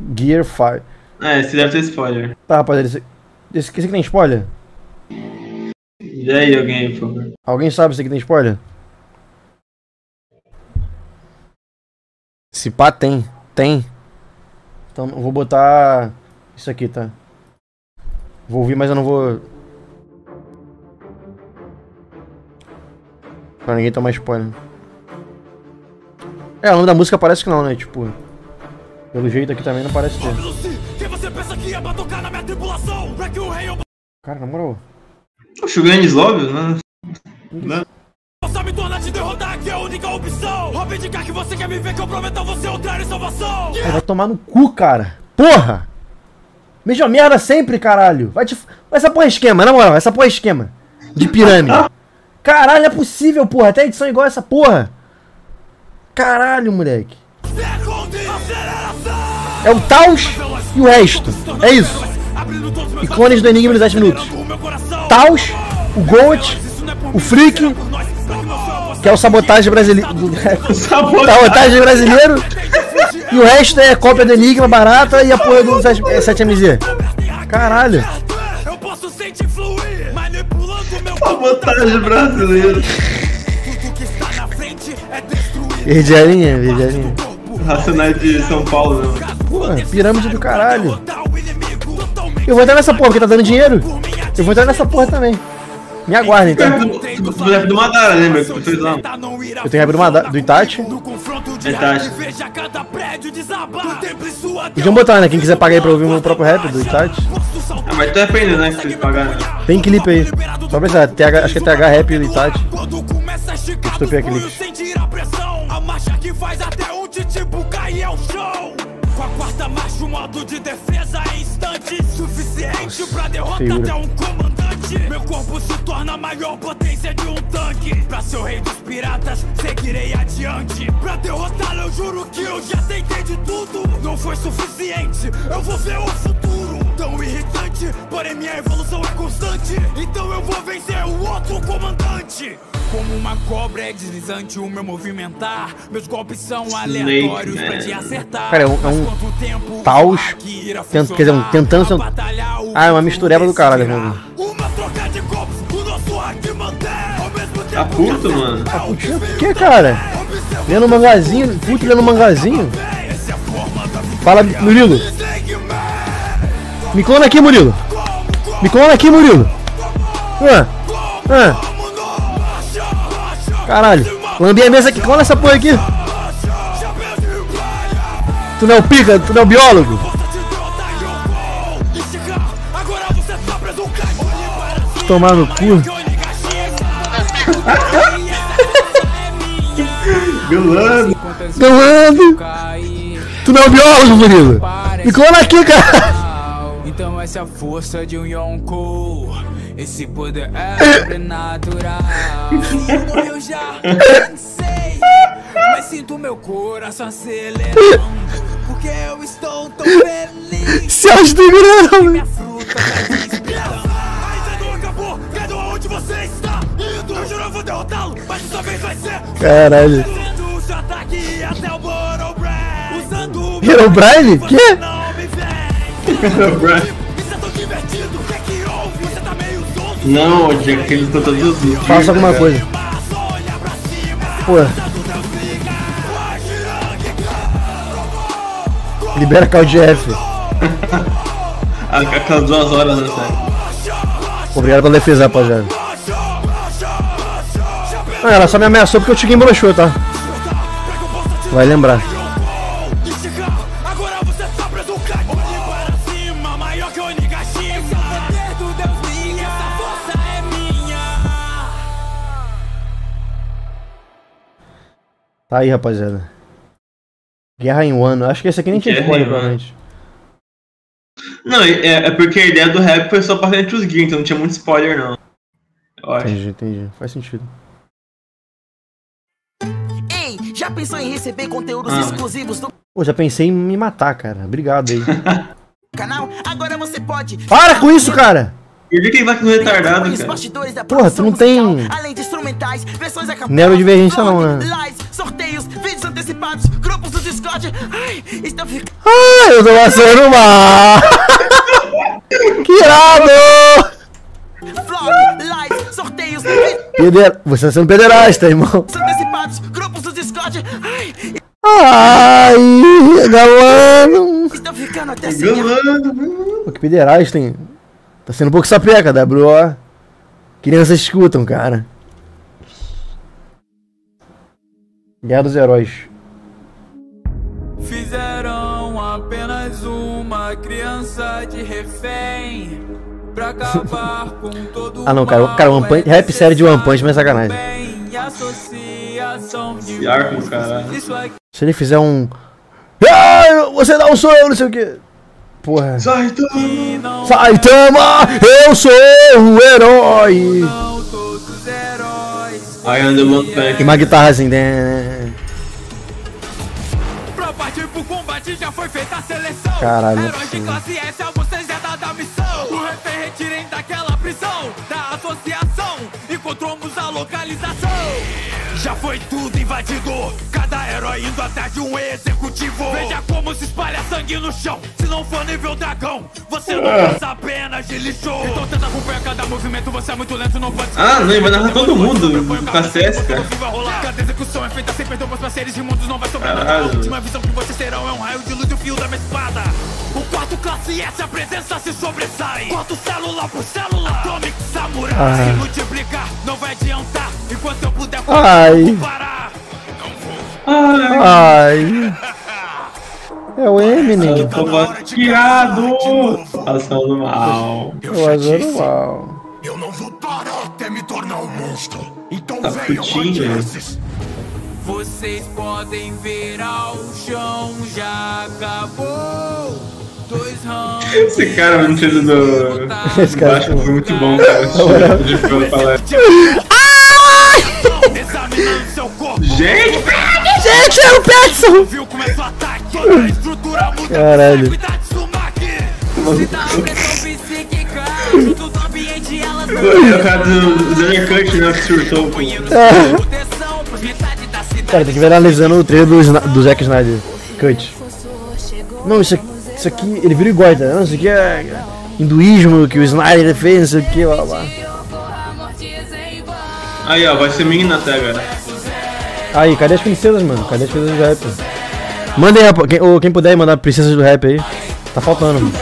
Gear 5. Esse deve ter spoiler. Tá, rapaziada, esse aqui tem spoiler? E aí, alguém, por favor. Alguém sabe se aqui tem spoiler? Se pá, tem. Tem. Então eu vou botar isso aqui, tá? Vou ouvir, mas eu não vou... Pra ninguém tomar spoiler. O nome da música parece que não, né? Tipo... Pelo jeito aqui também não parece ter. Cara, na moral... O Sugar Slove, né? Não. Possa me tornar te derrotar, que é a única opção. Vou abdicar que você quer me ver, que eu prometo a você outra salvação. Vai tomar no cu, cara. Porra! Mesma merda sempre, caralho. Essa porra é esquema, na moral. Essa porra é esquema. De pirâmide. Caralho, é possível, porra. Até edição igual essa porra. Caralho, moleque. É o Taos e o resto. É isso. Icones do Enigma nos 10 minutos. Taos, o Goat, o Freak, que é o sabotagem brasileiro. Sabotagem brasileiro. E o resto é cópia do Enigma barata e a porra do 7MZ. Caralho. Sabotagem brasileiro. Verdearinha, verdearinha. Racionais de São Paulo, né? Porra, pirâmide do caralho. Eu vou entrar nessa porra, porque tá dando dinheiro. Eu vou entrar nessa porra também. Me aguardem, tá? Tu rap do Madara, lembra? Que tu fez lá. Eu tenho rap do Itachi. Itachi. Podiam botar, né? Quem quiser pagar aí pra ouvir o meu próprio rap do Itachi. Mas tu é aprendendo, né? Que tu pagar, né? Tem clipe aí. Só precisar. Acho que é TH Rap do Itachi. Estupei aquele. A marcha que faz até um titibu cair ao chão. Com a quarta marcha, o modo de defesa é instante. Suficiente pra derrotar até um comandante. Meu corpo se torna a maior potência de um tanque. Pra ser o rei dos piratas, seguirei adiante. Pra derrotá-lo, eu juro que eu já tentei de tudo. Não foi suficiente, eu vou ver o futuro. Tão irritante, porém minha evolução é constante. Então eu vou vencer o outro comandante. Como uma cobra é deslizante o meu movimentar. Meus golpes são aleatórios pra te acertar. Cara, é um Taos. Quer dizer, tentando ser um... Ah, é uma mistureba do caralho, mano. Uma troca de golpes, o nosso hack mantém. Tá puto, mano. Tá putinho por quê, cara? Lendo mangazinho, puto lendo mangazinho. Fala, Murilo. Me clona aqui, Murilo. Me clona aqui, Murilo. Caralho, lambi a mesa aqui, clona essa porra aqui. Tu não é o pica, tu não é o biólogo. Tomar no cu. Belando. Tu não é o biólogo, Murilo. Me clona aqui, cara. Então essa é a força de um Yonkou. Esse poder é sobrenatural. Eu já pensei, mas sinto meu coração acelerando. Porque eu estou tão feliz. Céus do grão. Minha fruta tá desesperando. Ainda não acabou, cada onde você está indo. Eu juro eu vou derrotá-lo, mas dessa vez vai ser. Caralho. Fazendo seu ataque até o Herobrine. Usando o Herobrine? Que? não me vem. Herobrine. Isso é tão divertido, o que é que houve? Você tá meio zonzo. Não, o Jack que ele ficou todos os vídeos. Faça alguma coisa. Olha pra cima. Pô, libera KDF. Aquelas 2 horas, né, sério? Obrigado pela defesa, rapaziada. Ah, ela só me ameaçou porque o Chiquinho broxou, tá? Vai lembrar. Agora você tá preso, cara. Olhe para cima, maior que o Onigashima. Esse é o poder do Deus Ninja. Essa força é minha. Tá aí, rapaziada. Guerra em Wano. Acho que esse aqui nem tinha Guerra spoiler, em Wano. provavelmente. Não, é porque a ideia do rap foi só pra entre os geeks, então não tinha muito spoiler, não. Eu acho. Entendi. Faz sentido. Ei, já pensou em receber conteúdos exclusivos do Pô, já pensei em me matar, cara. Obrigado aí. canal? Agora você pode. Para com isso, cara! Por que ele vai com o retardado, Os cara? bastidores da Porra, tu não tem musical, além de instrumentais, versões acampadas, neurodivergência não, né? lives, sorteios, vídeos antecipados, grupos do Discord. Scott. Ai, estou ficando. Ai, eu tô passando mal. Que irado! Vlog, live, sorteios, Você tá sendo pederasta, irmão. antecipados, grupos dos Scott. Ai, Ai, galano. estou ficando até sem. Pô, que pederasta, hein? Tá sendo um pouco sapeca, WO. Crianças escutam, cara. Guerra dos Heróis. Fizeram apenas uma criança de refém pra acabar com todo Ah não, cara, One Punch, rap série de One Punch, mas é sacanagem. Esse arco, caralho. Se ele fizer um... Ah, você dá um sonho, não sei o que. Porra. Saitama! Saitama, eu sou o herói. I am the one pack. E uma guitarra assim, né? Pra partir pro combate já foi feita a seleção. Caralho, não é Heróis de possível. classe S, você já tá da missão. O refém retirem daquela prisão da associação. Encontramos a localização. Já foi tudo invadido. Cada herói indo atrás de um executivo. Veja como se espalha sangue no chão. Se não for nível dragão, você não passa apenas de lixo. Então tenta acompanhar cada movimento. Você é muito lento, não pode. Ah, não, ele vai narrar todo mundo com a CS, cara. Cada execução é feita sem perdão, pois pra seres de mundos não vai sobrar nada. A última visão que vocês terão é um raio de luz e o fio da minha espada. O quarto classe S, a presença se sobressai. Corto célula por célula, Atomic Samurai. Se multiplicar, não vai adiantar. Enquanto eu puder parar. Ai. É o Eminem. Eu tô masqueado! Ação do mal. O azul do mal. Eu não vou parar até me tornar um monstro. Então Tá venham putinho. antes. Vocês podem ver ao chão, já acabou. 2 rounds. Esse cara no tiro do. Esse cara Baixo foi muito bom, cara. Esse tiro de fogo falar. Examinando seu corpo. Gente! Gente, é o Peterson! Viu como é seu ataque? Toda a estrutura muda. Caralho. Cuidado de Sumaki. Se dá pressão psíquica, tudo ambiente elas não É o cara do Zero Cut, né? Que surtou. Pô. proteção, pois metade da cidade. Cara, tem que ver analisando o trailer do Zack Snyder. Cut. Não, isso aqui, ele vira igual, tá? Não, isso aqui é hinduísmo que o Snyder fez, não sei o que, lá, lá. Aí, ó, vai ser menina até agora. Aí, cadê as princesas, mano? Cadê as princesas do rap? Mandem, quem puder mandar princesas do rap aí. Tá faltando, mano.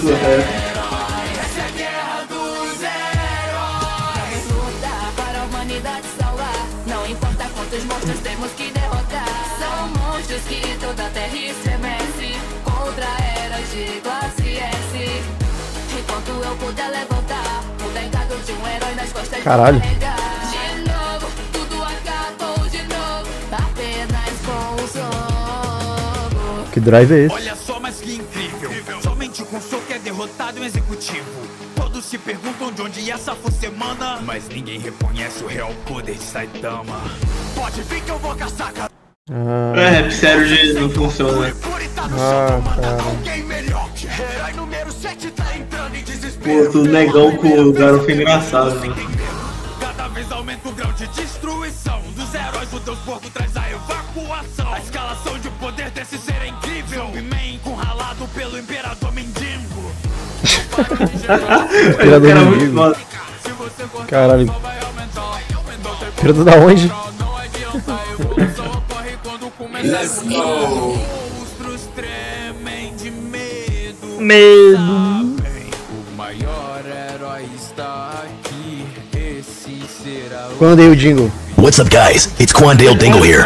Para a humanidade salvar, não importa quantos monstros temos que derrotar. São monstros que toda a terra estremece contra eras de classe S. Enquanto eu puder levantar o legado de um herói nas costas de Caralho. carregar. De novo, tudo acabou de novo, apenas com o soco. Que drive é esse? Olha só, mas que incrível. Somente com soco é derrotado um executivo. Todos se perguntam de onde essa força emana, mas ninguém reconhece o real poder de Saitama. Pode vir que eu vou caçar. É, rap sério de não funciona. Alguém melhor. Herói número 7 tá entrando em desespero. Pô, tu negão com o garoto foi engraçado, né? Cada vez aumenta o grau de destruição dos heróis. O Deus Porco traz a evacuação. A escalação de poder desse ser é incrível. Zombie-Man com ralado pelo Imperador Mendigo. Imperador Era muito Mendigo. foda. Se você cortar, Caralho. só vai aumentar. Imperador da onde? Não adianta, a evolução ocorre quando começa a monstros tremem de medo. Medo. O maior herói está aqui. Esse será o Quando dei o jingle. What's up, guys? It's Quandale Dingle here.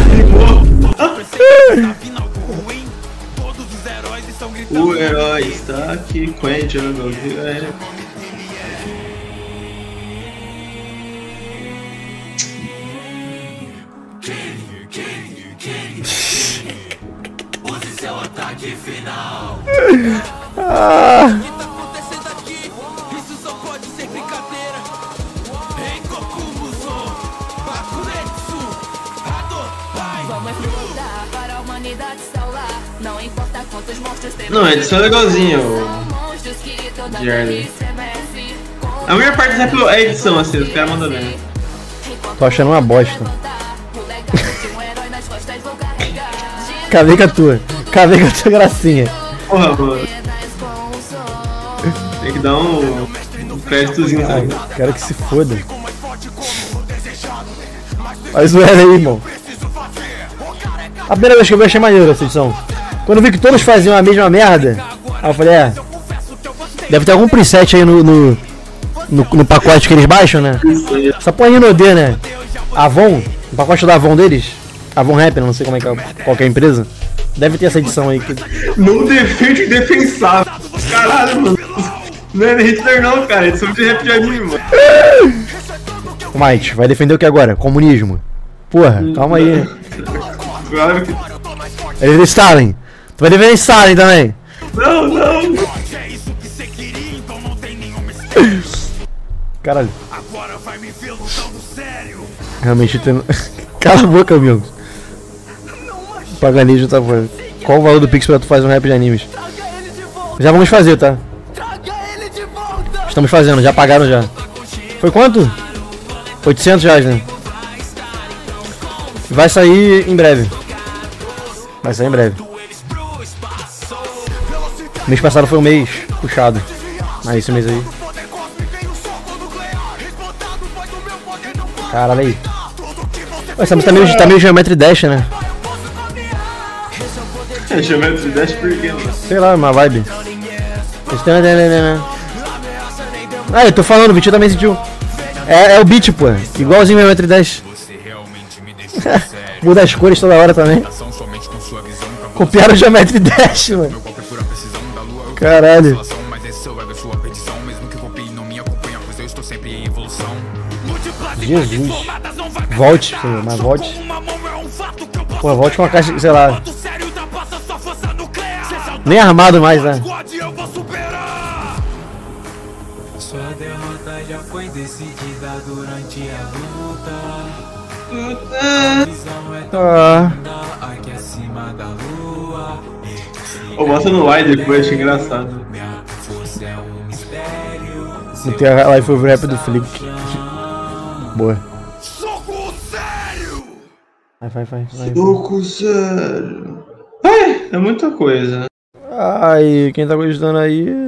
final do ruim. Todos os heróis estão gritando. O herói está aqui, Quentin, meu Deus. É. Use seu ataque final. Ah, O que tá acontecendo aqui? Isso só pode ser brincadeira. Ei, Goku Musou, Bakuretsu, Hado, Pai. Vamos lutar para a humanidade salvar, não importa quantos monstros temos. Não, a edição é legalzinha. São monstros que toda a de terra Harley. estremece A maior parte do rap é a edição, assim, os caras mandam bem. tô achando uma bosta. O legado de um herói nas costas vou carregar. De Acabei com a tua. Acabei com a tua gracinha. Porra, mano. Tem que dar um créditozinho. Ai, quero que se foda. Faz o L aí, irmão. A primeira vez que eu vi, achei maneiro essa edição. Quando eu vi que todos faziam a mesma merda, aí eu falei, deve ter algum preset aí no pacote que eles baixam, né? Só põe Rinode, né? Avon, o pacote da Avon deles. Avon Rap, não sei como é que é, qual que é a empresa. Deve ter essa edição aí. Não defende o defensável. Caralho, mano. Não é Hitler não, cara. Eles são de rap de anime, mano. O Might, vai defender o que agora? Comunismo. Porra, calma aí. Claro que... Ele é Stalin. Tu vai defender Stalin também. Não. Caralho. Realmente tendo... Cala a boca, amigo. O paganismo tá fora. Qual o valor do Pix pra tu fazer um rap de animes? Já vamos fazer, tá? Estamos fazendo, já pagaram já. Foi quanto? 800 reais, né? Vai sair em breve. Vai sair em breve. Mês passado foi um mês puxado. Mas esse mês aí. Caralho aí. Essa música tá meio Geometry Dash, né? É Geometry Dash por quê, mano? Sei lá, uma vibe. Ah, eu tô falando, o Vitinho também sentiu. É o beat, pô. Igualzinho Geometry Dash. Muda as cores toda hora também. Copiaram o Geometry Dash, mano. Caralho. Jesus. Volte, senhor, mas volte. Pô, volte com uma caixa, sei lá. Nem armado mais, né? Sua derrota já foi decidida durante a luta. A visão é tão linda aqui acima da lua. Ô, bota no live depois, acho engraçado. Minha força é um mistério. Não tem a live over rap do Flick. Boa. Soco sério! Vai. Soco sério. Ai, é muita coisa. Ai, quem tá gostando aí?